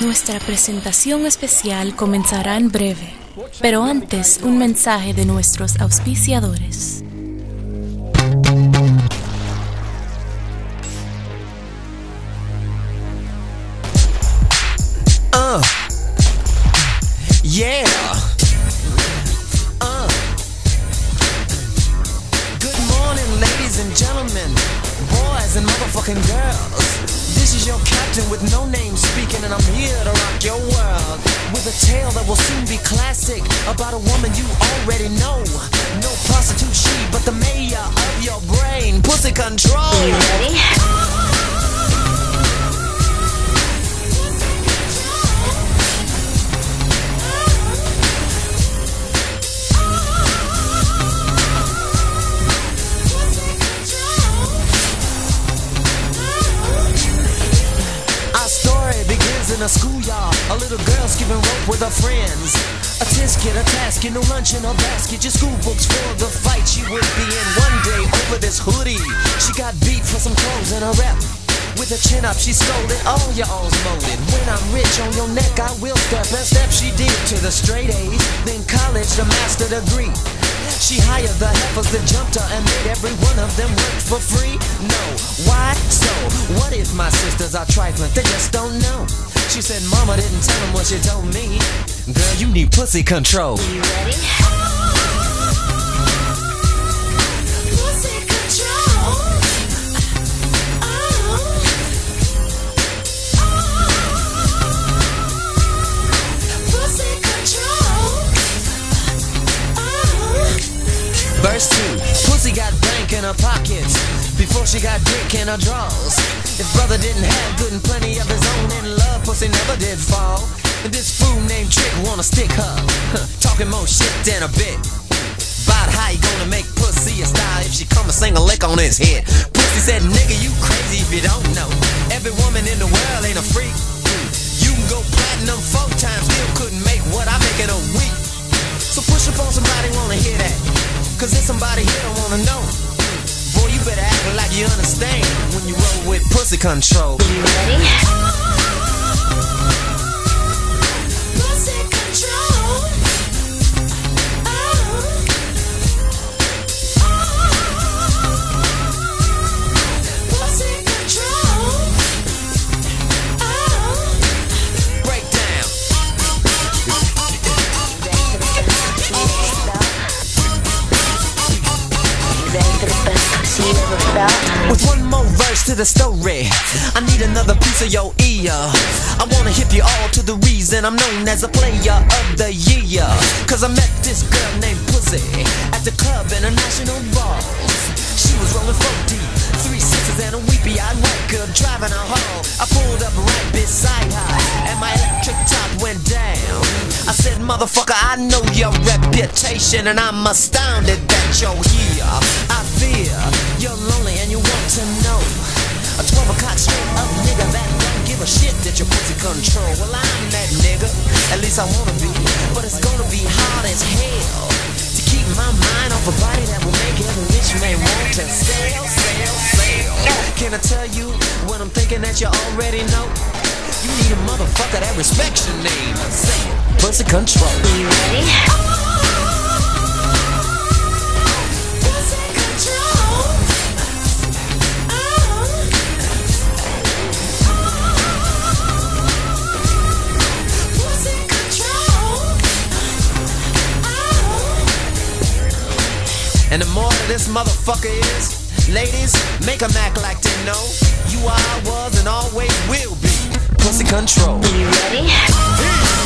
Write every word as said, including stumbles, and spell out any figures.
Nuestra presentación especial comenzará en breve, pero antes un mensaje de nuestros auspiciadores. Uh, yeah. Uh. Good morning, ladies and gentlemen, boys and motherfucking girls. This is your captain with no name speaking, and I'm here to rock your world with a tale that will soon be classic about a woman you already know. No prostitute she, but the mayor of your brain, pussy control. Are you ready? In a schoolyard, a little girl skipping rope with her friends. A tisket, a tasket, no lunch in her basket. Your school books for the fight she would be in. One day over this hoodie, she got beat for some clothes and a rep. With her chin up, she scolded, all your all's molded. When I'm rich on your neck, I will step. And step she did to the straight A's, then college, the master degree. She hired the heifers that jumped her and made every one of them work for free. No, why? So, what if my sisters are trifling? They just don't know. She said mama didn't tell them what she told me. Girl, you need pussy control. You ready? Pussy control. Oh. Pussy control. Oh. Verse two. Pussy got bank in her pockets before she got dick in her drawers. If brother didn't have good and plenty of his own in love, pussy never did fall. And this fool named Trick wanna stick her, talking more shit than a bit. About how you gonna make pussy a style if she come and sing a lick on his head. Pussy said, nigga, you crazy if you don't know. Every woman in the world ain't a freak. You can go platinum four times, still couldn't make what I make in a week. So push up on somebody wanna hear that, cause there's somebody here don't wanna know. Boy, you better act like you understand when you roll with pussy control. You ready? Pussy control. Oh. Pussy control. Oh. Break down. With one more verse to the story, I need another piece of your ear. I wanna hip you all to the reason I'm known as a player of the year. Cause I met this girl named Pussy at the club in a national ball. She was rolling four deep, three sixes and a weepy-eyed white girl driving her home. I pulled up right beside her and my electric top went down. I said, motherfucker, I know your reputation and I'm astounded that you're here. I fear you're lonely and you want to know a twelve o'clock straight up nigga that don't give a shit that your pussy control. Well, I'm that nigga, at least I wanna be, but it's gonna be hard as hell to keep my mind off a body that will make every rich man want to sell, sell, sell. Can I tell you what I'm thinking that you already know? You need a motherfucker that respects your name. Say it, pussy control. You ready? And the more of this motherfucker is, ladies, make them act like they know you are, was, and always will be pussy control. You ready?